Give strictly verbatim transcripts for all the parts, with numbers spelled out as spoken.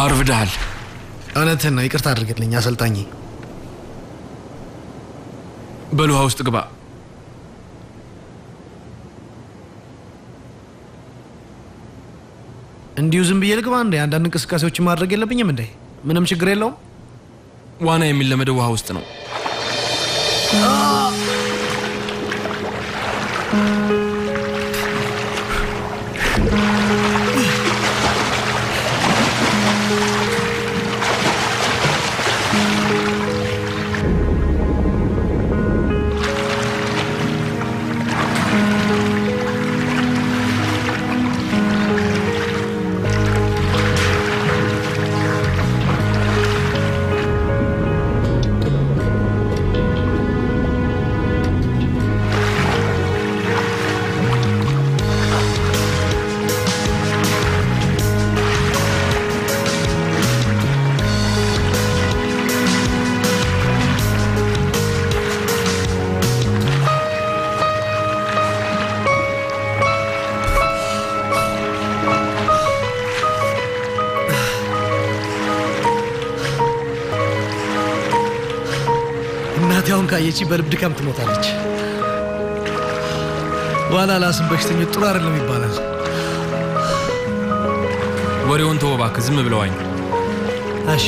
አርፍዳል እውነትህን ነው ይቅርታ አድርግልኝ አሰልጣኝ በሉሃ ውስጥ ግባ እንዲሁ ዝም ብዬ ልግባ እንዴ አንዳንድ እንቅስቃሴዎችን ማድረግ የለብኝም እንዴ ምንም ችግር የለውም ዋና የሚለመደው ውሃ ውስጥ ነው እናቴውን ካየቺ በልብ ድካም ትሞታለች ዋላ ላስም በሽተኞች ጥሩ አይደለም ይባላል ወሬውን ተው እባክህ ዝም ብለዋኝ እሺ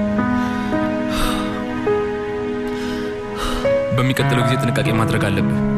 በሚቀጥለው ጊዜ ጥንቃቄ ማድረግ አለብህ